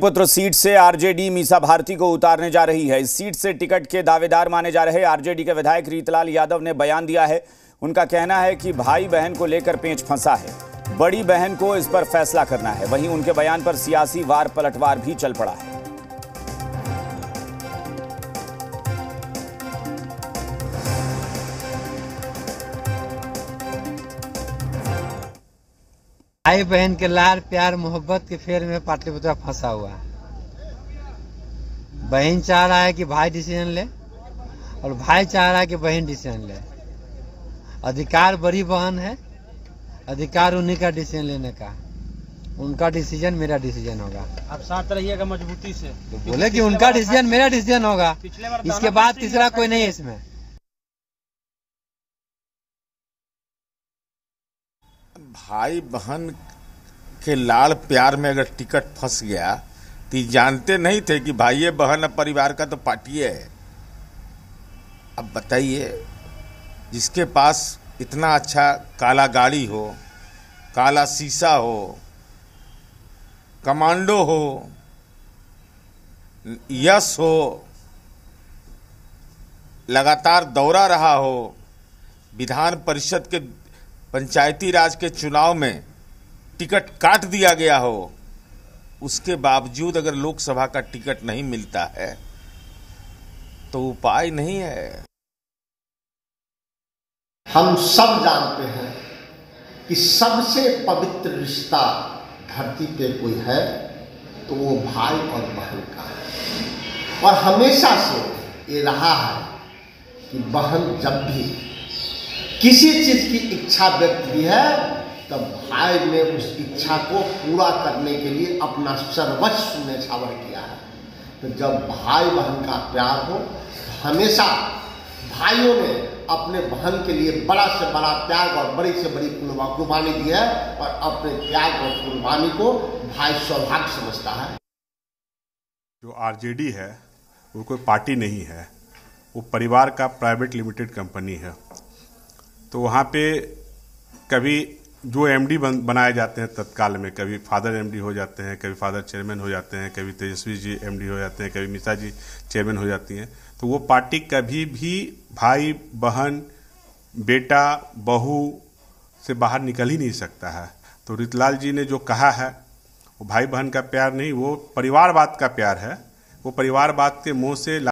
Pataliputra seat से RJD Misa Bharti को उतारने जा रही है। इस सीट से टिकट के दावेदार माने जा रहे आरजेडी के विधायक रीतलाल यादव ने बयान दिया है। उनका कहना है कि भाई बहन को लेकर पेंच फंसा है, बड़ी बहन को इस पर फैसला करना है। वहीं उनके बयान पर सियासी वार पलटवार भी चल पड़ा है। भाई बहन के लाड़ प्यार मोहब्बत के फेर में पाटलिपुत्र फंसा हुआ है। बहन चाह रहा है कि भाई डिसीजन ले और भाई चाह रहा है कि बहन डिसीजन ले। अधिकार बड़ी बहन है, अधिकार उन्हीं का डिसीजन लेने का। उनका डिसीजन मेरा डिसीजन होगा। आप साथ रहिएगा मजबूती से। तो बोले कि उनका डिसीजन मेरा डिसीजन होगा, इसके बाद तीसरा कोई नहीं है इसमें। भाई बहन के लाड़ प्यार में अगर टिकट फंस गया तो जानते नहीं थे कि भाई बहन अब परिवार का तो पार्टी है। अब बताइए, जिसके पास इतना अच्छा काला गाड़ी हो, काला शीशा हो, कमांडो हो, यश हो, लगातार दौरा रहा हो, विधान परिषद के पंचायती राज के चुनाव में टिकट काट दिया गया हो, उसके बावजूद अगर लोकसभा का टिकट नहीं मिलता है तो उपाय नहीं है। हम सब जानते हैं कि सबसे पवित्र रिश्ता धरती पे कोई है तो वो भाई और बहन का है। और हमेशा से ये रहा है कि बहन जब भी किसी चीज की इच्छा व्यक्त की है तब भाई ने उस इच्छा को पूरा करने के लिए अपना सर्वस्व न्यौछावर किया है। तो जब भाई बहन का प्यार हो तो हमेशा भाइयों ने अपने बहन के लिए बड़ा से बड़ा त्याग और बड़ी से बड़ी कुर्बानी दी है। और अपने त्याग और कुर्बानी को भाई सौभाग्य समझता है। जो आरजेडी है वो कोई पार्टी नहीं है, वो परिवार का प्राइवेट लिमिटेड कंपनी है। तो वहाँ पे कभी जो एमडी बनाए जाते हैं तत्काल में, कभी फादर एमडी हो जाते हैं, कभी फादर चेयरमैन हो जाते हैं, कभी तेजस्वी जी एमडी हो जाते हैं, कभी मीसा जी चेयरमैन हो जाती हैं। तो वो पार्टी कभी भी भाई बहन बेटा बहू से बाहर निकल ही नहीं सकता है। तो रीतलाल जी ने जो कहा है वो भाई बहन का प्यार नहीं, वो परिवारवाद का प्यार है। वो परिवारवाद के मुंह से